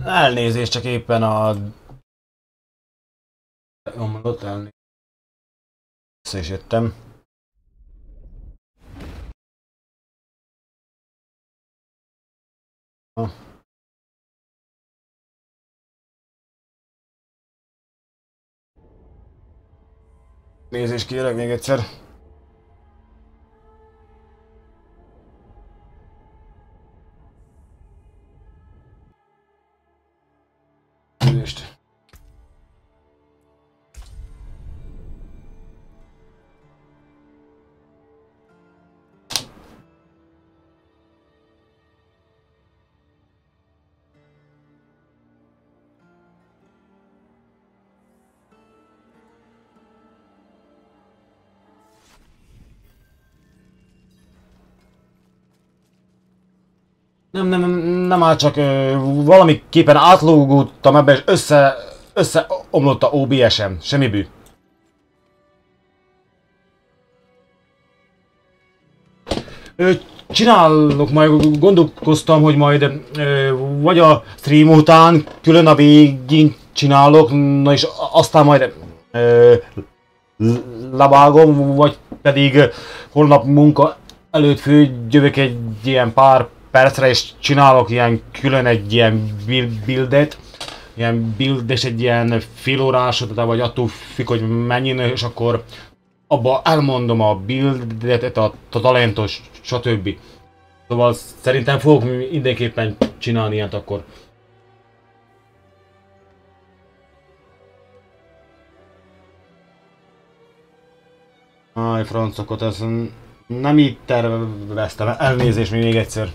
Elnézést, csak éppen a... Omlott elnézést. Vissza is jöttem. Nézést kérek még egyszer. Nézést. Nem már csak valamiképpen átlógultam ebbe, és összeomlott a OBS-em. Semmi bű. Csinálok, majd gondolkoztam, hogy majd vagy a stream után külön a végén csinálok, na és aztán majd levágom, vagy pedig holnap munka előtt főjövök egy ilyen pár percre, és csinálok ilyen külön egy ilyen buildet, ilyen build és egy ilyen félórásot, vagy attól függ, hogy mennyi, és akkor abba elmondom a buildet, a talentos, stb. Szóval szerintem fogok mindenképpen csinálni ilyet akkor. Áj, francokot, ez nem így terveztem. Elnézést még egyszer.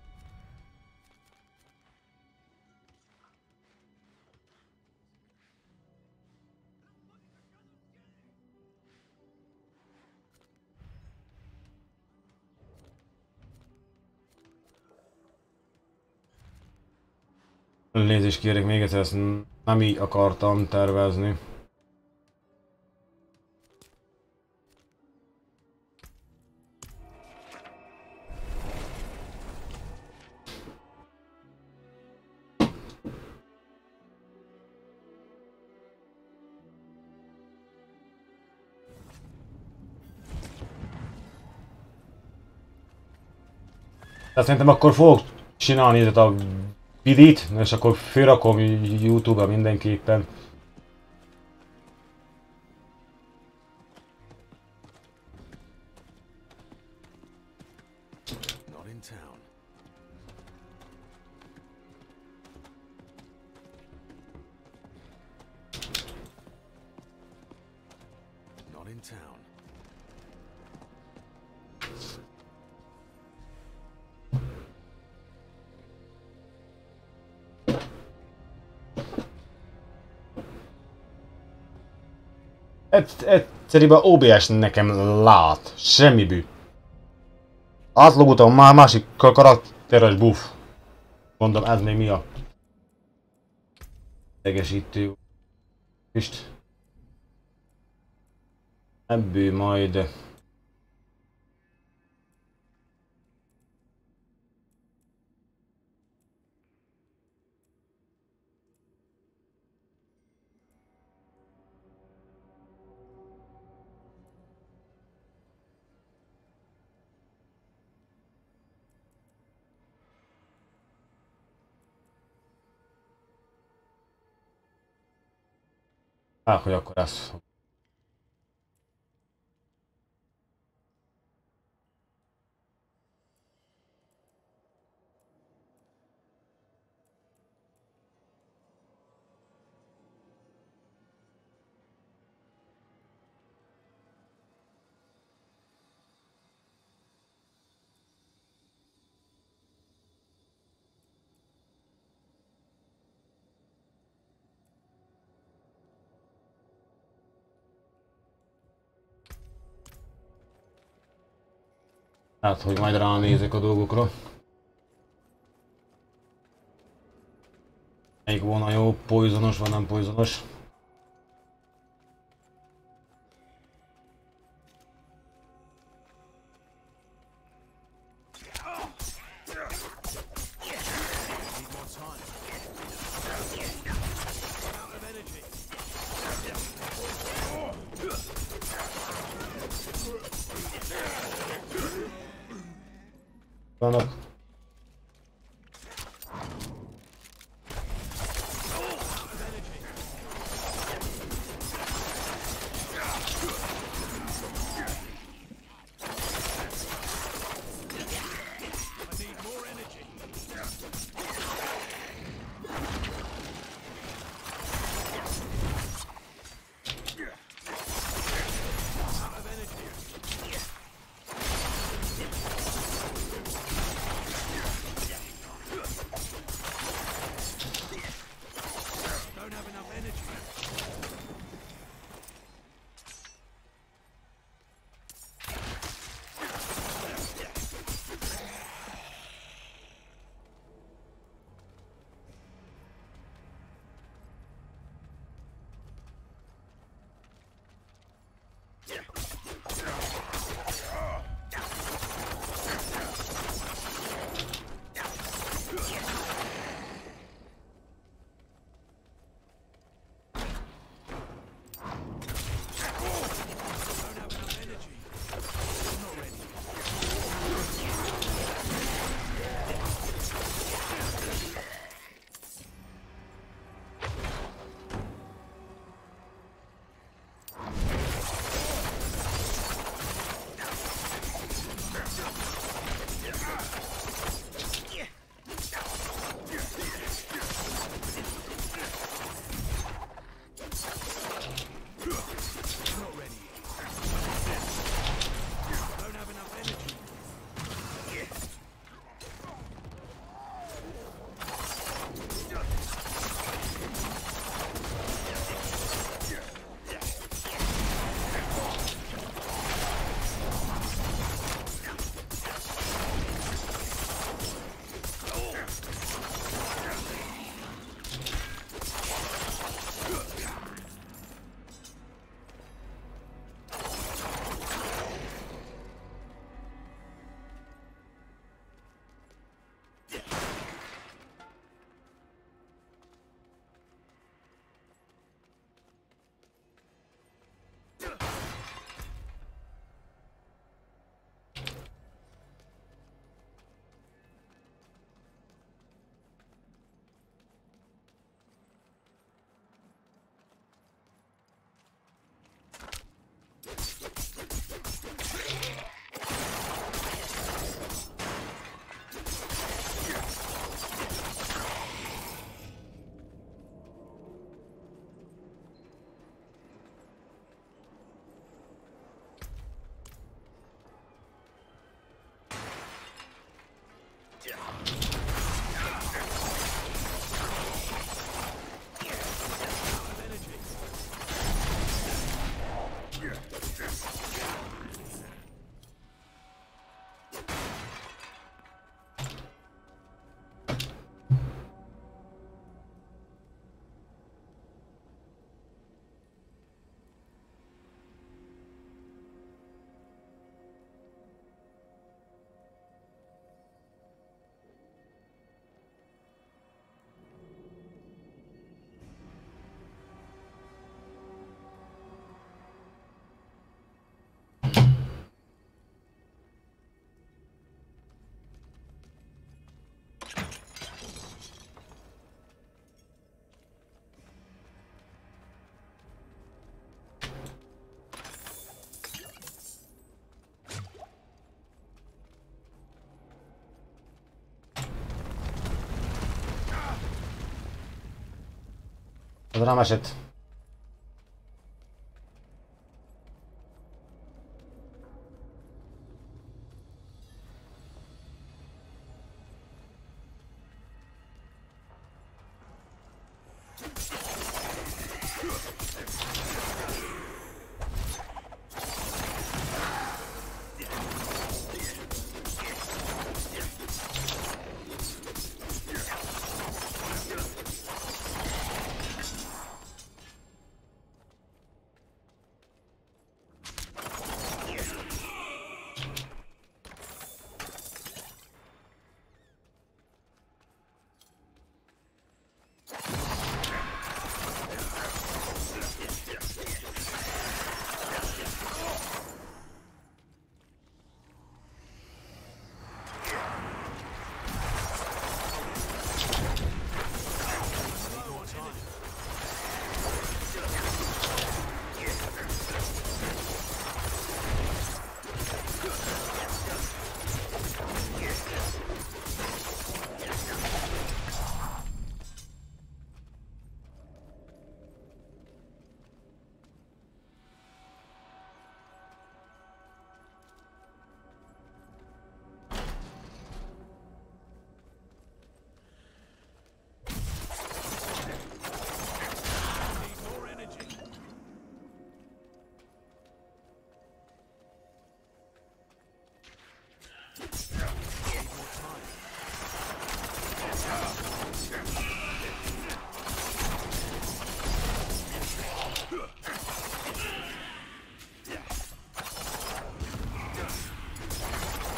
Elnézést kérek még egyszer, ezt nem így akartam tervezni. Tehát szerintem akkor fogok csinálni a vidit, és akkor fölrakom YouTube-ra mindenképpen. Egyszerűen OBS nekem lát, semmi bű. Átlogultam már másik karakteres buff. Mondom, ez még mi a idegesítő. Pist. Ebből majd... hogy akkor ez... Hát, hogy majd ránézek a dolgokra. Melyik volna jó, poisonos vagy nem poisonos. Vannak. Az rám esett.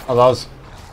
Azaz.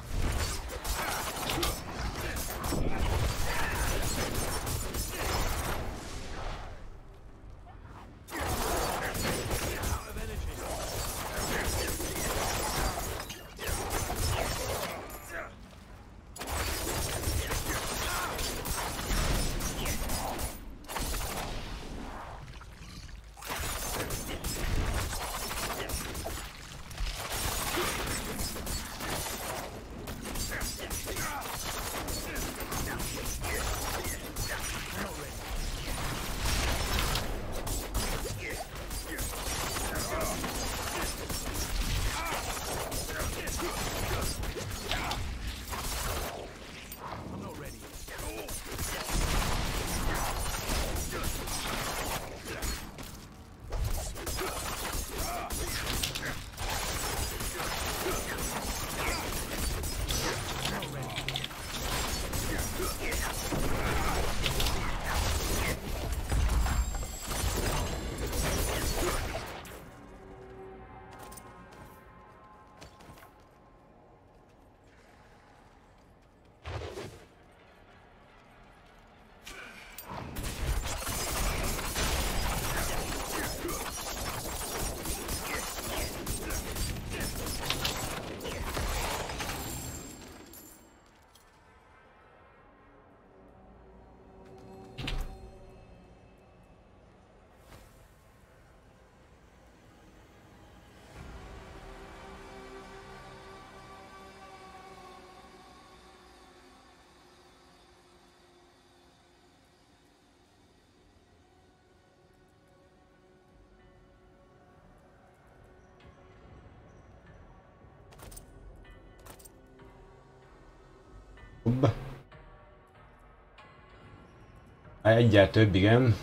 Egyel több, igen.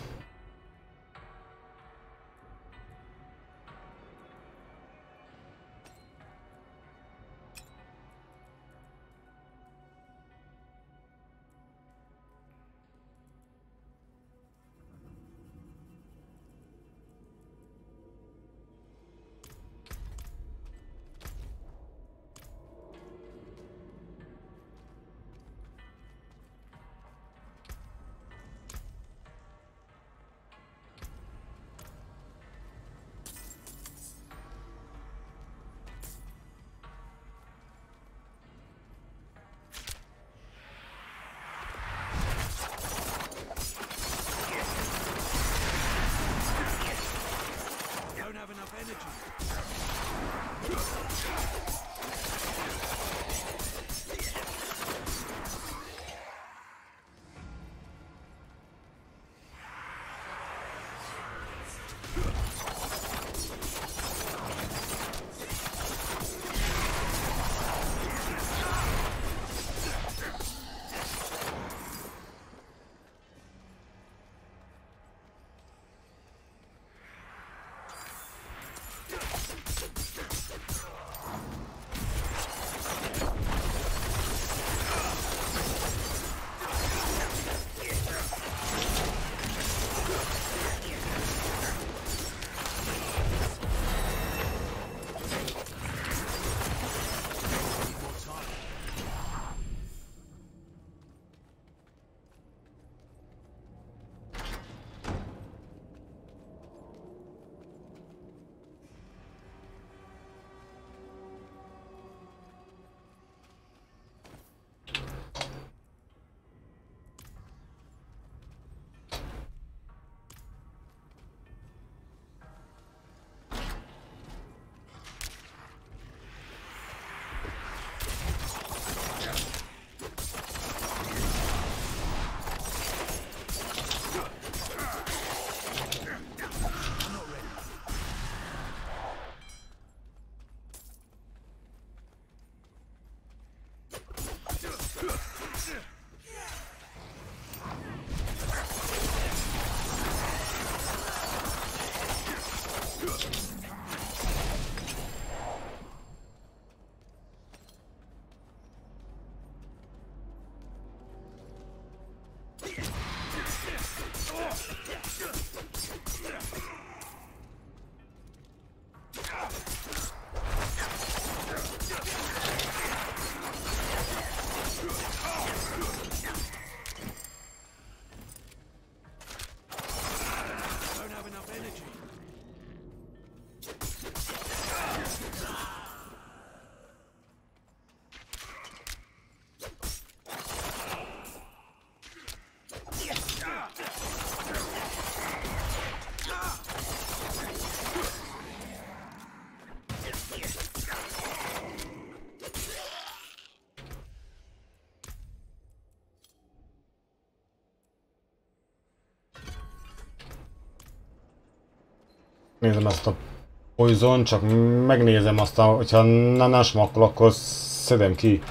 Nézem ezt a poison, csak megnézem aztán, hogyha nem smakkol, akkor szedem ki.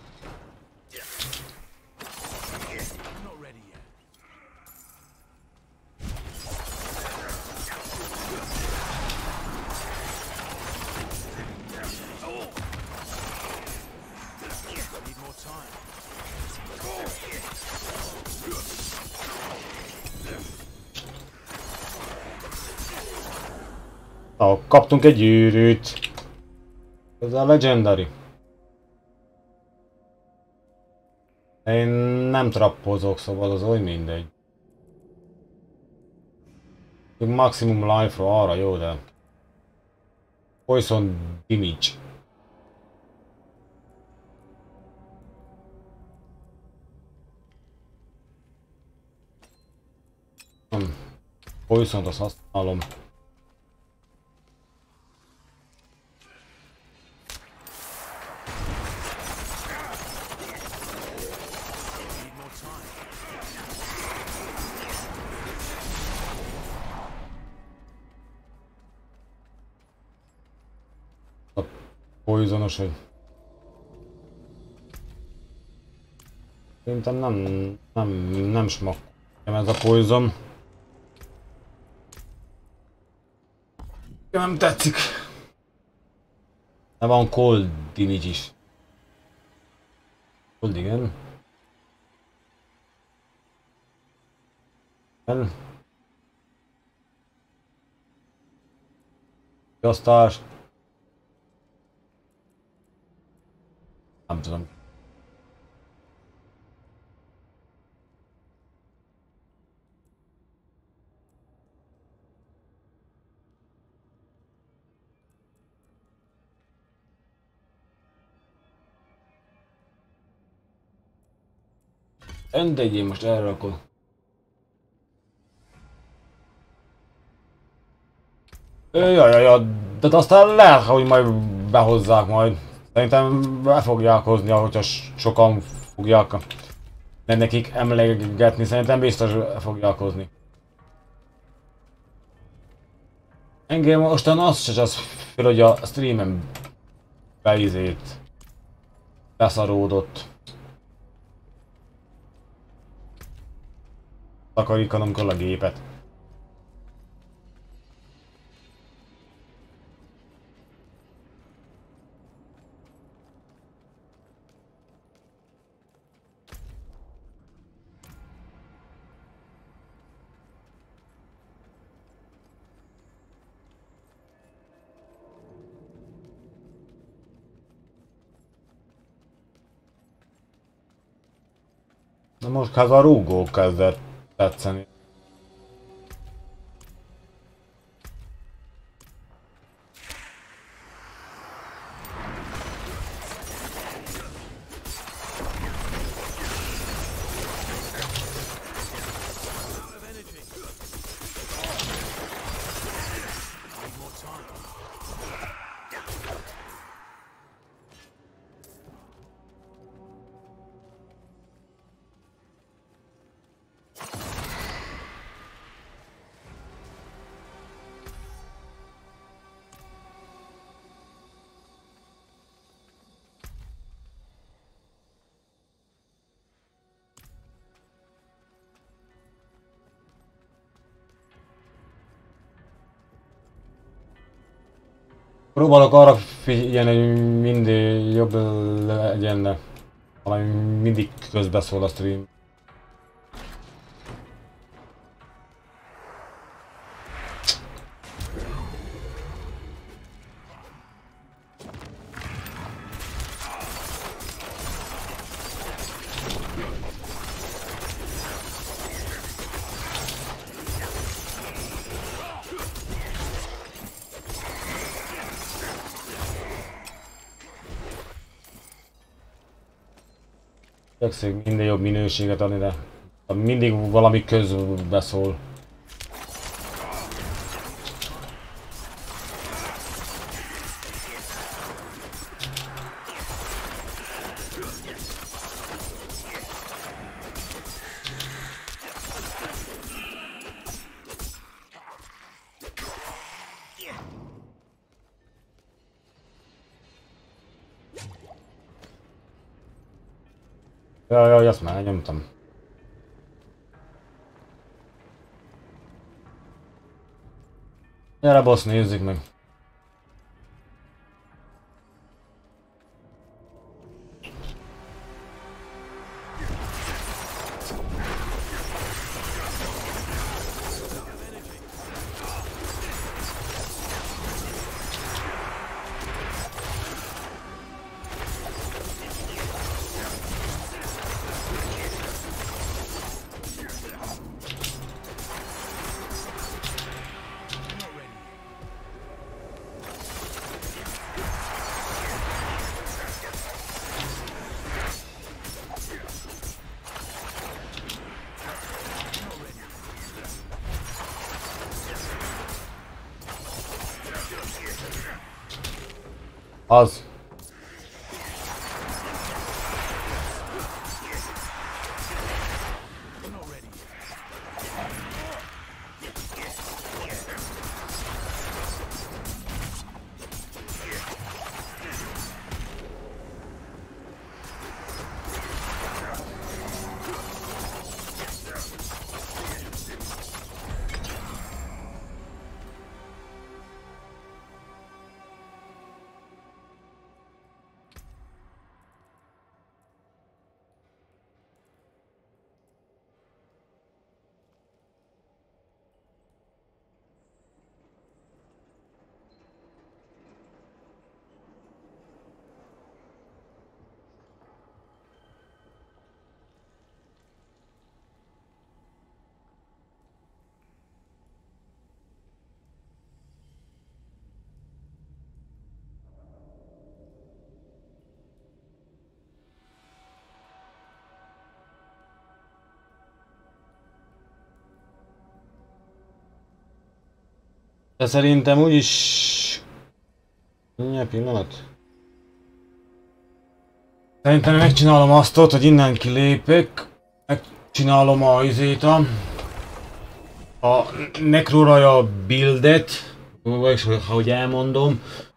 Kaptunk egy gyűrűt. Ez a legendary. Én nem trappozok, szóval az oly mindegy. Maximum life-ra arra jó, de... Poison damage. Poison-t azt használom. Poisonos, hogy... Szerintem nem smak. Ez a poison. Nem tetszik. De van cold damage is. Cold, igen. Gyasztás. Nem tudom. Mindegy, én most erre akkor. Jaj, de aztán lehet, hogy majd behozzák majd. Szerintem be fogják hozni, hogyha sokan fogják nekik emlegetni, szerintem biztos fogják hozni. Engem mostan azt se az fel, hogy a streamen beszaródott. Takarítanom kell a gépet. Na most ez a rúgó kezdett tetszeni. Próbálok arra figyelni, hogy mindig jobb legyen, de valami mindig közbeszól a stream. Igyekszem minden jobb minőséget adni, de mindig valami közbeszól. Jaj, azt már nyomtam. Gyere boss, nézzük meg. Az. De szerintem úgyis... Milyen pillanat? Szerintem megcsinálom azt ott, hogy innen kilépek. Megcsinálom a izét a Necroraja buildet. Vagyis, ahogy elmondom.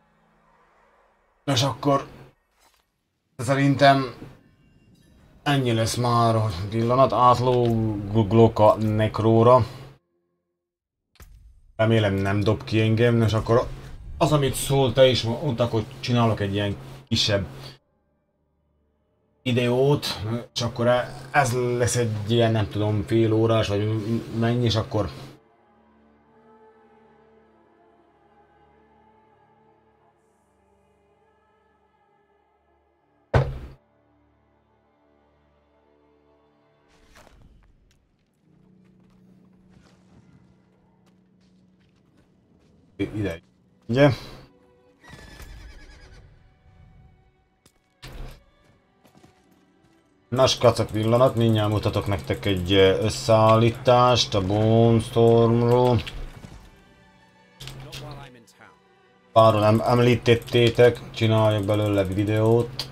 És akkor... Szerintem... Ennyi lesz már, hogy pillanat. Átlóglok a Necrora. Remélem nem dob ki engem, és akkor az, amit szólta is, mondtak, hogy csinálok egy ilyen kisebb videót, és akkor ez lesz egy ilyen, nem tudom, fél órás, vagy mennyi, és akkor... Ide. Ugye? Na skacok pillanat, mindjárt mutatok nektek egy összeállítást a Bone Stormról. Páron nem említettétek, csináljak belőle videót.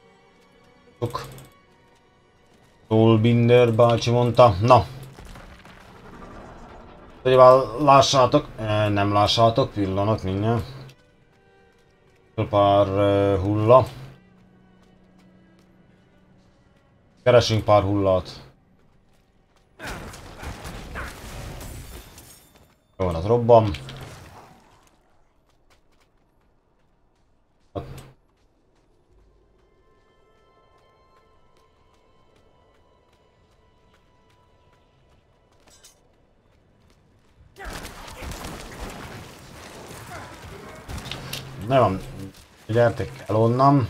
Soulbinder bácsi mondta, na. Hogy lássátok, nem lássátok, pillanat mindjárt. Pár hulla. Keresünk pár hullát. Jó, az robban. Ne van, gyertek el onnan.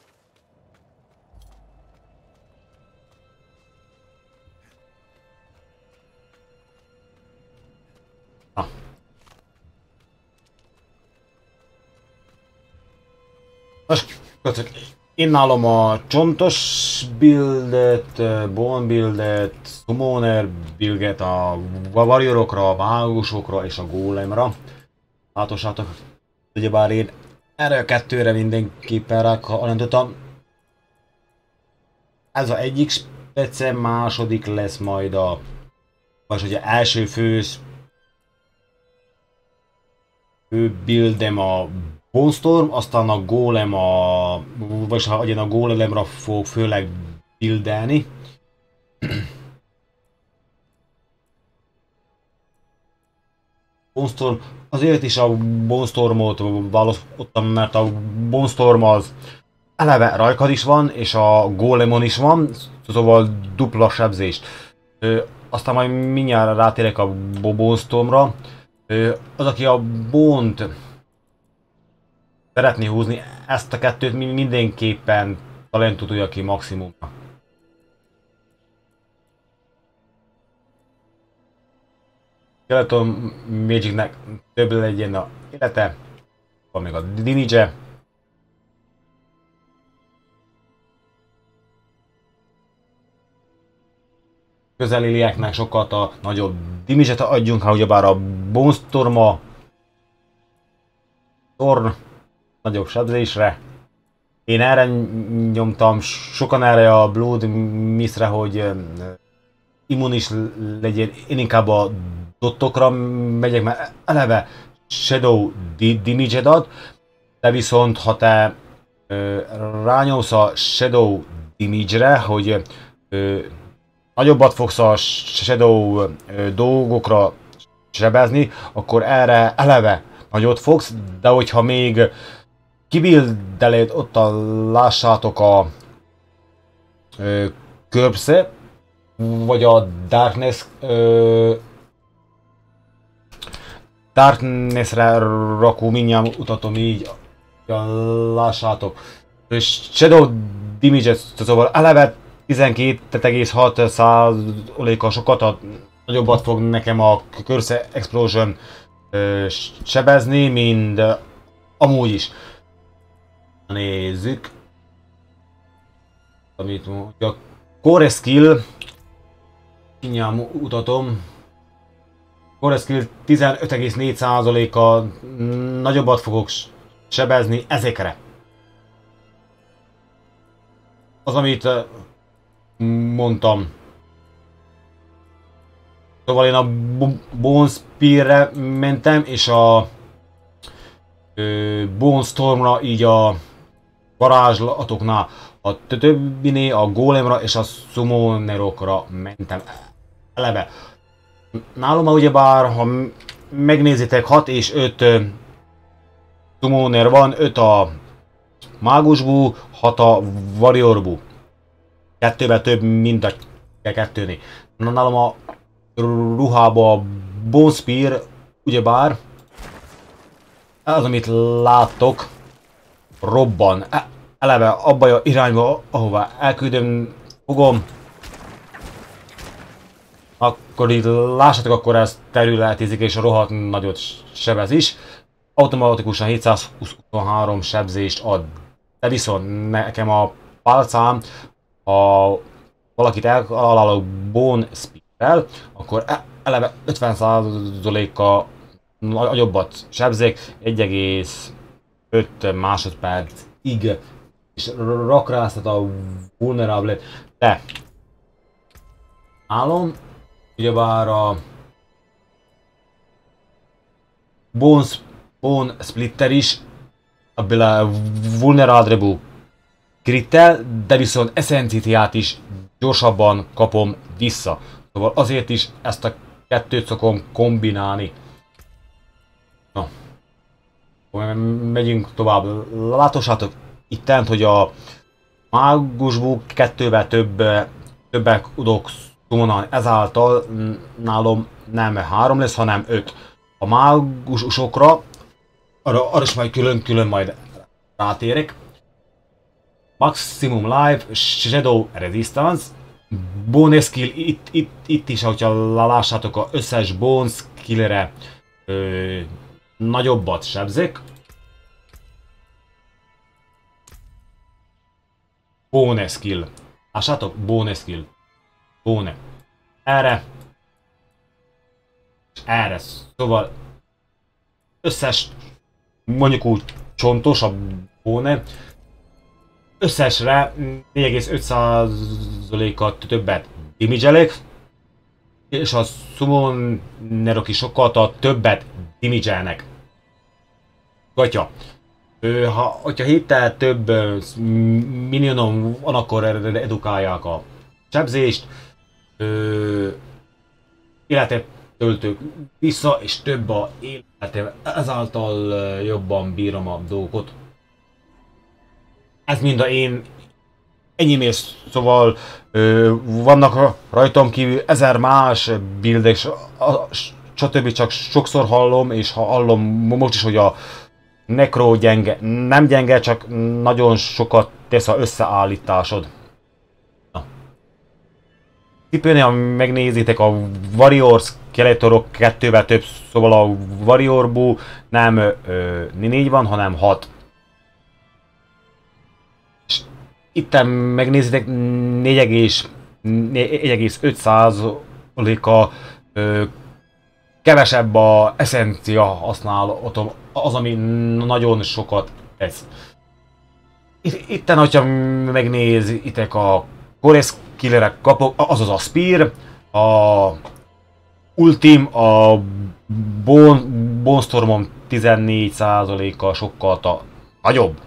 Most én nálam a csontos buildet, bone buildet, summoner buildet a warriorokra, a mágusokra és a gólemra. Látossátok, ugyebár én erre a kettőre mindenképpen rákallantottam. Ez a egyik spece, második lesz majd a... Vagy hogy első fő buildem a Bone Storm, aztán a Golem a... Vagyis ha a Golemra fog főleg buildelni. Bone Storm, azért is a Bone Stormot választottam, mert a Bone Storm az eleve rajkad is van, és a Golemon is van, szóval dupla sebzést. Aztán majd mindjárt rátérek a Bone Stormra. Az, aki a Bone-t szeretné húzni, ezt a kettőt mindenképpen talentot tudja ki maximumra. Skeleton Magicnek több legyen a élete, van még a damage-e. Közelilieknek sokkal a nagyobb damage-et adjunk, ha ugyebár a Bone Storm-a nagyobb sebzésre. Én erre nyomtam, sokan erre a Blood Mist-re, hogy immunis legyen. Én inkább a dottokra megyek, mert eleve Shadow damage-et ad, de viszont ha te rányomsz a Shadow damage-re, hogy nagyobbat fogsz a Shadow dolgokra sebezni, akkor erre eleve nagyot fogsz, de hogyha még kibildeled ott lássátok a Curbs-e, vagy a Darkness-re rakó, mindjárt mutatom így, lássátok. Shadow damage-et, szóval eleve 12,6%-kal sokat nagyobbat fog nekem a Curse Explosion sebezni, mint amúgy is. Nézzük. Amit a Core Skill, mindjárt mutatom. Core Skill 15,4%-kal nagyobbat fogok sebezni ezekre. Az, amit mondtam. Szóval én a Bone Spear-re mentem, és a Bone Stormra, így a varázslatoknál, a többinél a Golemra és a Summonerokra mentem eleve. Nálam ugyebár, ha megnézitek, 6 és 5 Summoner van, 5 a mágusbú, 6 a warriorbú. Kettővel több, mint a kettőnél. Nálam a ruhába a Bone Spear, ugyebár az, amit láttok, robban. Eleve abba a irányba, ahová elküldöm, fogom. Akkor itt lássátok, akkor ez területizik és rohadt nagyot sebez is. Automatikusan 723 sebzést ad. De viszont nekem a pálcám, ha valakit eltalálok Bone Spear-rel, akkor eleve 50%-kal nagyobbat sebzék, 1,5 másodpercig, és rakráztat a vulnerable. De állom, ugyebár a Bone Splitter is abból a vulnerable crittel, de viszont eszenciát is gyorsabban kapom vissza. Szóval azért is ezt a kettőt szokom kombinálni. Na, megyünk tovább. Látossátok ittent, hogy a mágusbú kettővel többek tudok summonálni, ezáltal nálam nem 3 lesz, hanem 5. A mágusokra, arra is majd külön majd rátérek. Maximum Life, Shadow Resistance, Bone Skill, itt is, hogyha lássátok, az összes Bone Skill-re nagyobbat sebzik. Bone Skill. Lássátok? Bone Skill. Bone. Erre. És erre. Szóval összes, mondjuk úgy csontos a Bone. Összesre 4,5%-at többet damage-elek, és a Summonerok is sokkal többet damage-elnek. Gatya. Hogyha héttel több minionom van, akkor edukálják a sebzést, életet töltök vissza, és több a életem, ezáltal jobban bírom a dolgokat. Ez mind a én enyémész, szóval vannak rajtam kívül 1000 más buildek, stb. Csak sokszor hallom, és ha hallom most is, hogy a Necro gyenge. Nem gyenge, csak nagyon sokat tesz a összeállításod. Na. Cipőnél, ha megnézitek, a Warriors Skeletorok 2-vel több, szóval a Warrior Bow nem 4 van, hanem 6. Itten megnézitek 4,5%-a kevesebb a eszencia használatom, az ami nagyon sokat tesz. Itten, hogyha megnézitek a Core Skillerek kapok, azaz a Spear, a Ultim, a Bone Stormom 14%-a sokkal nagyobb.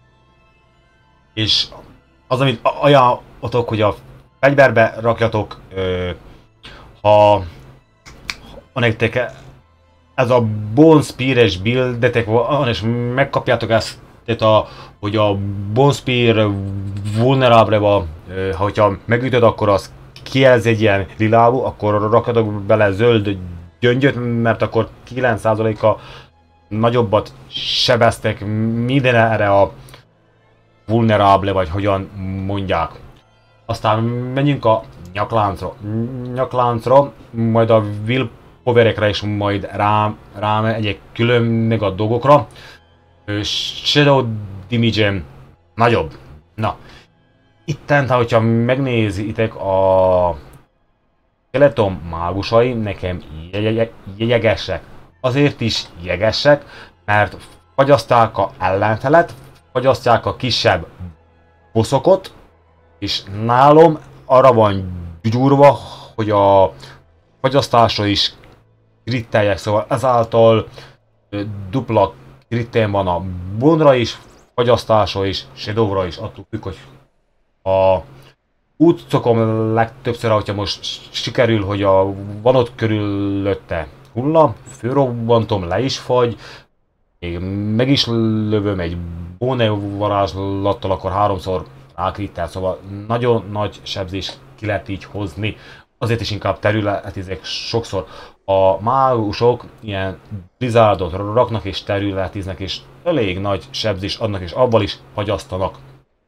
És az, amit ajánlatok, hogy a fegyverbe rakjatok, ha nektek ez a Bone Spear-es buildetek van, és megkapjátok ezt, hogy a Bone Spear vulnerable van, hogyha megütöd, akkor az kijelzi egy ilyen lilávú, akkor rakjatok bele zöld gyöngyöt, mert akkor 9%-a nagyobbat sebeztek minden erre a vulnerable, vagy hogyan mondják. Aztán menjünk a nyakláncra, majd a willpowerekre is majd rám egyek külön meg a dolgokra. Shadow damage nagyobb. Na, itten, hogyha megnézitek a skeleton mágusai, nekem jegesek. Azért is jegesek, mert fagyaszták a ellenfelet, fagyasztják a kisebb bosszokot, és nálom arra van gyúrva, hogy a fagyasztásra is kritteljek, szóval ezáltal dupla krittén van a bondra is, fagyasztásra is, shadowra is, attól függ, hogy a úgy szokom legtöbbször, hogyha most sikerül, hogy van ott körülötte hulla, fölrobbantom, le is fagy, még meg is lövöm egy bone varázslattal, akkor 3-szor rákrittel, szóval nagyon nagy sebzés ki lehet így hozni. Azért is inkább területizek sokszor. A mágusok ilyen blizzardot raknak és területiznek, és elég nagy sebzés adnak, és avval is fagyasztanak.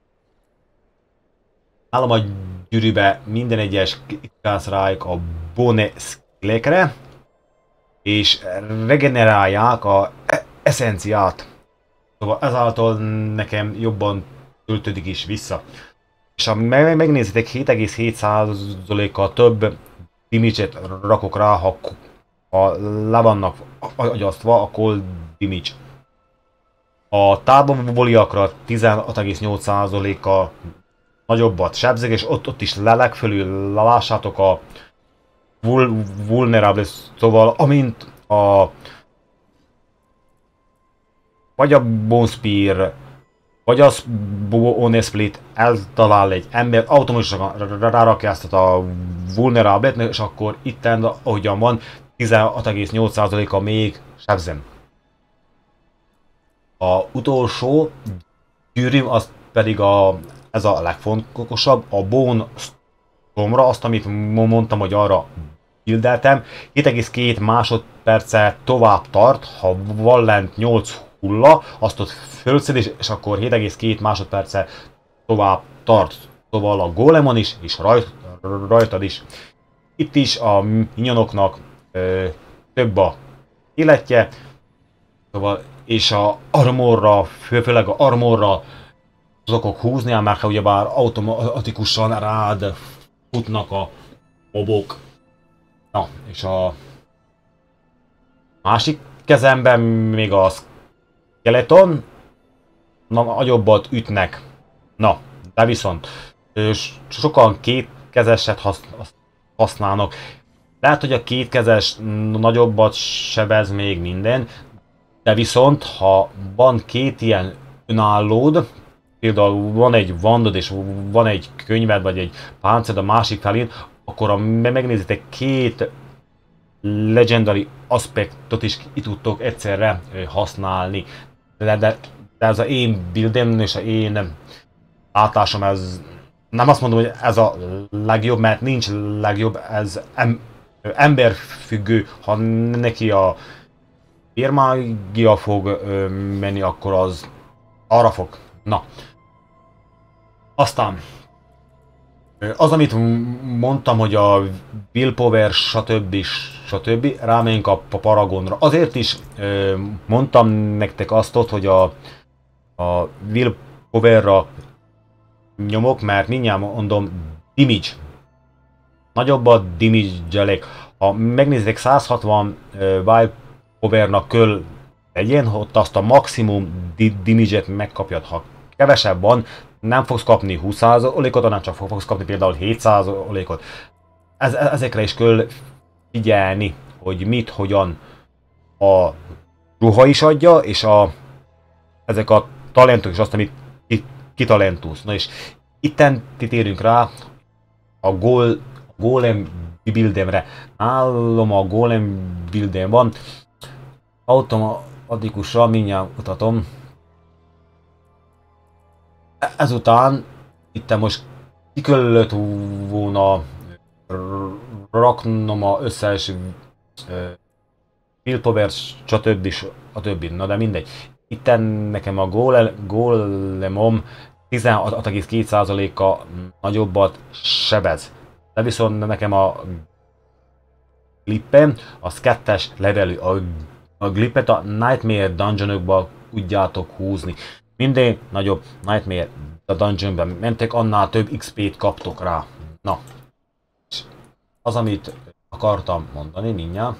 Nálam a gyűrűbe minden egyes rájuk a bone skillekre, és regenerálják a eszenciát. Szóval ezáltal nekem jobban töltődik is vissza. És ha megnézitek, 7,7%-kal több damage-et rakok rá, ha le vannak agyasztva a cold damage. A tárbavoliakra 16,8%-kal nagyobbat sebzek, és ott is legfölül lássátok a vulnerable, szóval amint vagy a Bone Spear, vagy a Bone Split eltalál egy ember, automatikusan rárakja ezt a vulnerable-t, és akkor itten, ahogyan van, 16,8%-a még sebzem. A utolsó gyűrűm az pedig ez a legfontosabb, a Bone Stormra, azt amit mondtam, hogy arra buildeltem, 7,2 másodperccel tovább tart, ha van lent 8 hulla, azt ott fölszed, és akkor 7,2 másodperccel tovább tart. Szóval a gólemon is, és rajtad is. Itt is a minyonoknak több a életje, szóval, és a armorra, főleg a armorra tudok húzni, mert ugyebár automatikusan rád futnak a mobok. Na, és a másik kezemben még a skeleton, nagyobbat ütnek. Na, de viszont sokan kétkezeset használnak. Lehet, hogy a kétkezes nagyobbat sebez még minden, De viszont, ha van két ilyen önállód, például van egy vandod és van egy könyved vagy egy páncéd a másik felén, akkor ha megnézitek két legendary aspektot is ki tudtok egyszerre használni. De ez az én buildem és az én átlásom, ez nem azt mondom, hogy ez a legjobb, mert nincs legjobb, ez emberfüggő, ha neki a vérmágia fog menni, akkor az arra fog. Na. Aztán az, amit mondtam, hogy a willpower, stb. Rámegyünk a Paragonra. Azért is mondtam nektek azt ott, hogy a willpowerra nyomok, mert mindjárt mondom, damage. Nagyobb a damage-elek. Ha megnézitek, 160 willpowernak kell legyen, ott azt a maximum damage-et megkapjad. Ha kevesebb van, nem fogsz kapni 20%-ot, hanem csak fogsz kapni például 7%-ot. Ezekre is kell figyelni, hogy mit, hogyan a ruha is adja, és ezek a talentok is azt, amit kitalentulsz. Na és itten térünk rá a golem buildemre. Nálam a golem buildem van. Automatikusan mindjárt mutatom. Ezután itt most ki kellett volna raknom a összes willpower, stb. A többi. Na de mindegy. Itt nekem a golemom 16,2%-a nagyobbat sebez. De viszont nekem a glippem, az 2-es levelű. A glippet a Nightmare dungeonokba tudjátok húzni. Minden nagyobb Nightmare dungeonben mentek, annál több XP-t kaptok rá. Na. Az, amit akartam mondani mindjárt.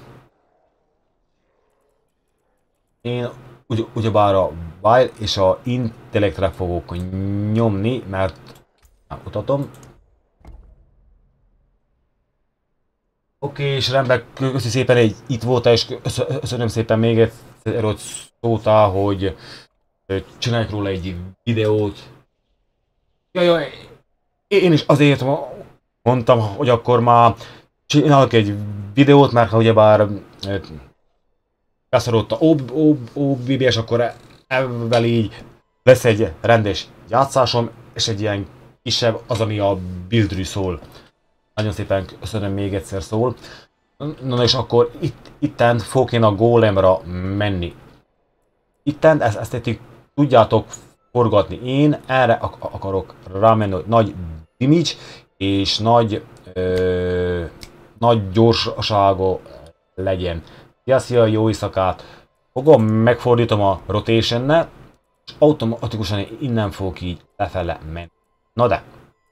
Én ugyebár a Wire és a Intellectre fogok nyomni, mert mutatom. Oké, és rendben, köszi szépen, hogy itt voltál, és köszönöm szépen még egyszer, hogy szóltál, hogy csináljuk róla egy videót. Jaj, én is azért mondtam, hogy akkor már csinálok egy videót, mert ha ugyebár beszorult a OBB, és akkor ezzel így lesz egy rendes játszásom, és egy ilyen kisebb az, ami a buildről szól. Nagyon szépen köszönöm még egyszer szól. Na és akkor itten fogok én a golemra menni. Itten ezt tudjátok forgatni. Én erre akarok rámenni, hogy nagy damage és nagy gyorsasága legyen. Szia, jó éjszakát! Fogom, megfordítom a rotation-nel, és automatikusan innen fogok így lefele menni. Na de!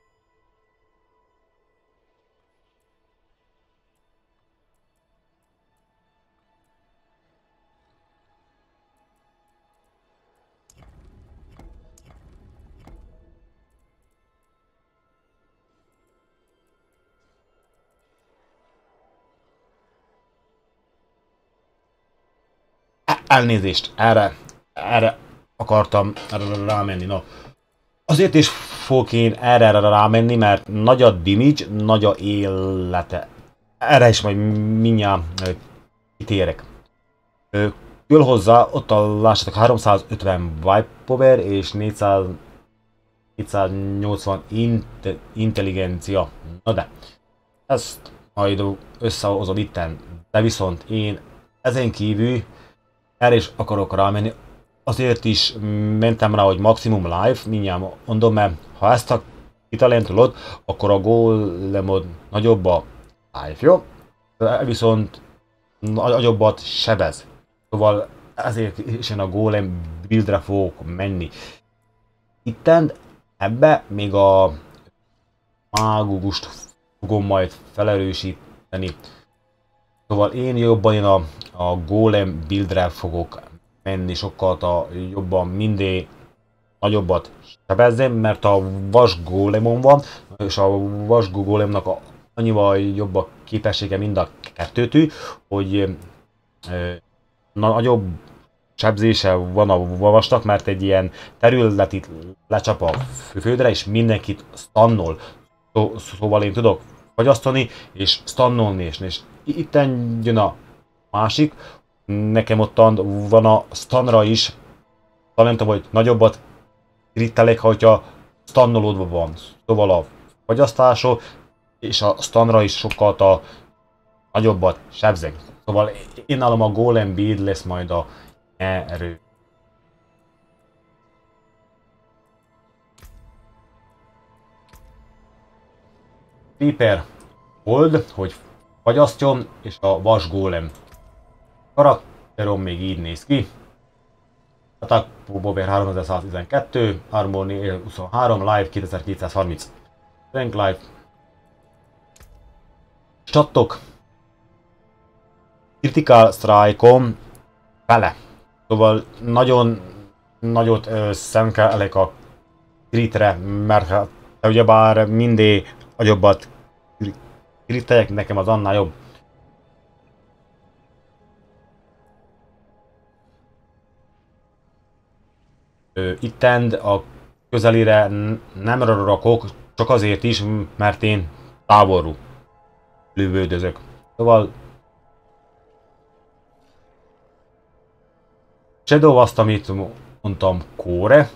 Elnézést, erre akartam rámenni. No. Azért is fogok én erre rámenni, mert nagy a damage, nagy a élete. Erre is majd mindjárt kitérek. Kell hozzá, ott lássatok 350 vibe power és 480 intelligencia. Na de, ezt majd összehozom itten. De viszont én ezen kívül erre is akarok rámenni, azért is mentem rá, hogy maximum life, mindjárt mondom, mert ha ezt a kitalentolod, akkor a golemod nagyobb a life, jó? Viszont nagyobbat sebez. Szóval ezért is én a golem buildre fogok menni. Itten ebbe még a mágugust fogom majd felerősíteni. Szóval én jobban a golem buildre fogok menni, sokkal jobban minden nagyobbat sebezzem, mert a vas gólemon van, és a vas gólemnak annyival jobb a képessége mind a kettőtű, hogy nagyobb sebzése van a Vavasnak, mert egy ilyen területit lecsap a földre, és mindenkit stannol. Szóval én tudok fagyasztani, és stannolni, és itt jön a másik. Nekem ottan van a stunra is, talentom, hogy nagyobbat krittelek, hogyha stannolodva van. Szóval a fagyasztásról és a stunra is sokkal nagyobbat sebzek. Szóval én nálam a Golem build lesz majd a erő. Reaper hold, hogy fagyasztjon, és a Vas Golem. Karakterom még így néz ki. Attack Power 3112, Armor 23, Life 2230. Strength Life. Stattok. Critical Strike-om fele. Szóval nagyon nagyot szemkelek a kritre, mert hát, ugyebár mindig nagyobbat kriteljek, nekem az annál jobb. Ittend a közelére nem rakok, csak azért is, mert én távolról lövődözök. Szóval Shadow azt, amit mondtam, Kóre.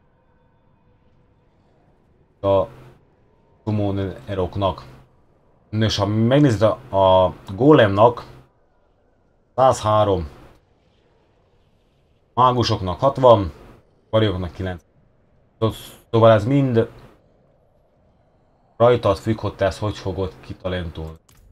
A Summoneroknak. És ha megnézed a Golemnak 103, mágusoknak 60, varioknak 9. Szóval ez mind rajtad függ, hogy te ezt hogy fogod kitalentolni.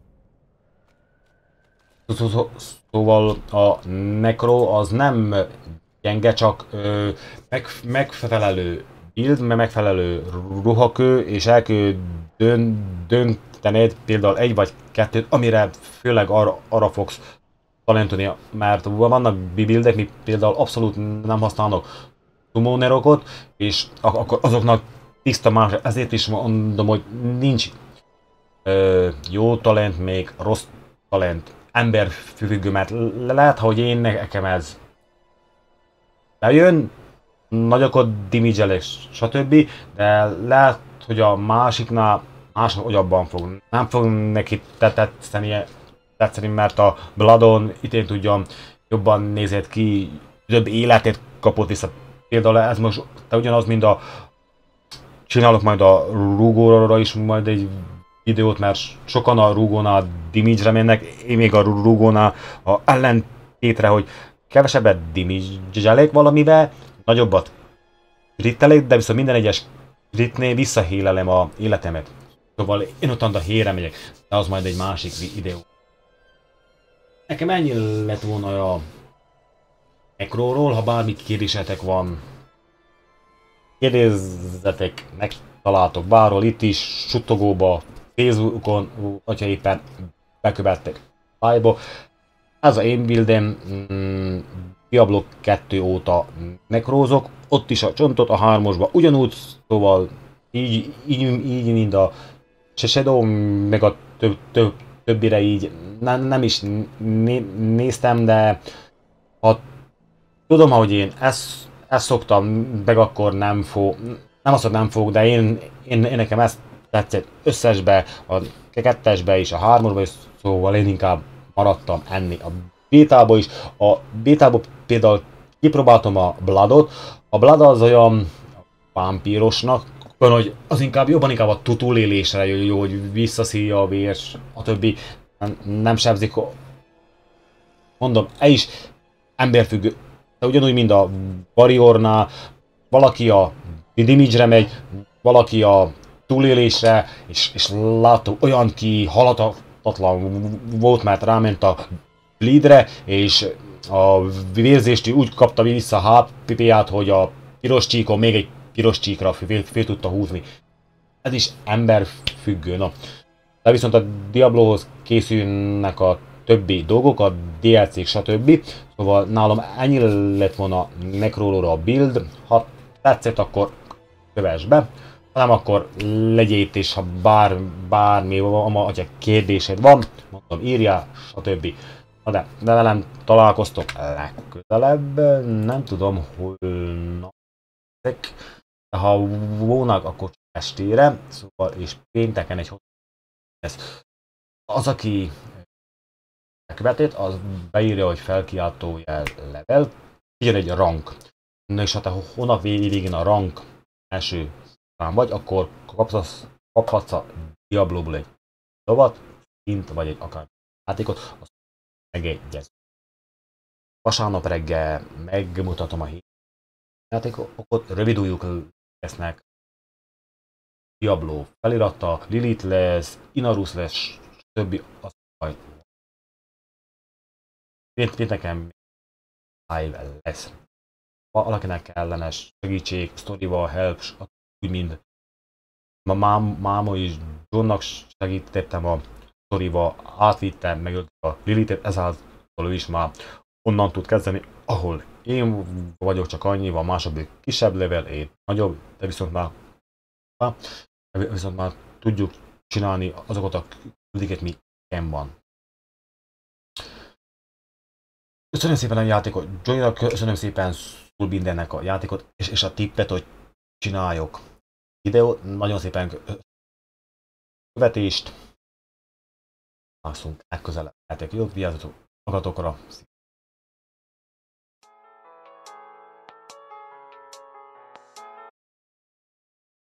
Szóval a Necro az nem gyenge, csak megfelelő build, megfelelő ruhakő, és el kell döntened például egy vagy kettőt, amire főleg arra fogsz talentolni, mert vannak buildek, mi például abszolút nem használnak summonerokot, és akkor azoknak tiszta más, ezért is mondom, hogy nincs jó talent, még rossz talent, emberfüggő, mert lehet, hogy én nekem ez bejön, nagyokat damage-elek, stb. De lehet, hogy a másiknál másodabban fog. Nem fog neki tetszeni, mert a Bloodon itt én tudjam, jobban nézett ki, több életet kapott vissza. Például ez most ugyanaz, mint a csinálok majd a rúgóra is majd egy videót, mert sokan a rúgónál damage-re mennek, én még a rúgónál a ellentétre, hogy kevesebbet damage-elek valamivel, nagyobbat crittelek, de viszont minden egyes critnél visszahélelem a életemet. Szóval én ottan a hére megyek, de az majd egy másik videó. Nekem ennyi lett volna a Necroról, ha bármi kérdésetek van, kérdezzetek, megtaláltok bárhol, itt is, suttogóba, Facebookon, hogyha éppen bekövettek live-ba. Ez a én buildem, Diablo 2 óta nekrózok, ott is a csontot, a 3-osba ugyanúgy, szóval így mint a Shadow, meg a többire így nem is néztem, de ha tudom, hogy én ezt szoktam, meg akkor nem azt, hogy nem fog, de én nekem ezt tetszett összesbe, a 2-esbe és a 3-osba is, szóval én inkább maradtam enni. A bétába is, a bétába például kipróbáltam a Bloodot, a Blood az olyan vámpírosnak, hogy az jobban inkább a túlélésre jó, hogy visszaszívja a vér, a többi nem sebzik. Mondom, ez is emberfüggő. De ugyanúgy, mint a Warriornál, valaki a damage-re megy, valaki a túlélésre, és látom, olyan halhatatlan volt, mert ráment a bleedre, és a vérzést úgy kapta vissza a HP-ját, hogy a piros csíkon még egy piros csíkra fél tudta húzni. Ez is emberfüggő, na. De viszont a Diablohoz készülnek a többi dolgok, a DLC-k, stb. Szóval nálam ennyi lett volna Necrolóra a build. Ha tetszett, akkor kövess be. Ha nem, akkor legyél itt, és ha bármi van, ha kérdésed van, mondom, írjál, stb. de velem találkoztok legközelebb, nem tudom, holnap, de ha volnak, akkor estére, szóval, és pénteken egy ez. Az, aki követét, az beírja, hogy felkiáltójel level, jön egy rank. Na és ha te hónap végén a rank első szám vagy, akkor kaphatsz a Diablo-ból egy lovat, szint vagy egy akár játékot, azt megegyez. Vasárnap reggel megmutatom a játékokat, rövid ujjuk lesznek, Diablo feliratta, Lilith lesz, Inarus lesz, többi az majd. Pénteken live lesz. Valakinek kellenes segítség, sztorival, help, úgy mind. Máma is Johnnak segítettem a sztorival, átvittem, meg a Lilithet, ezáltal ő is már onnan tud kezdeni, ahol én vagyok, csak annyival, második kisebb level, én nagyobb, de viszont már tudjuk csinálni azokat a küldiket, mi nekem van. Köszönöm szépen a játékot, Johnnynak köszönöm szépen mindennek a játékot, és a tippet, hogy csináljok videót. Nagyon szépen követést. Lászunk legközelebb. Játék jók, vigyázzatok magatokra.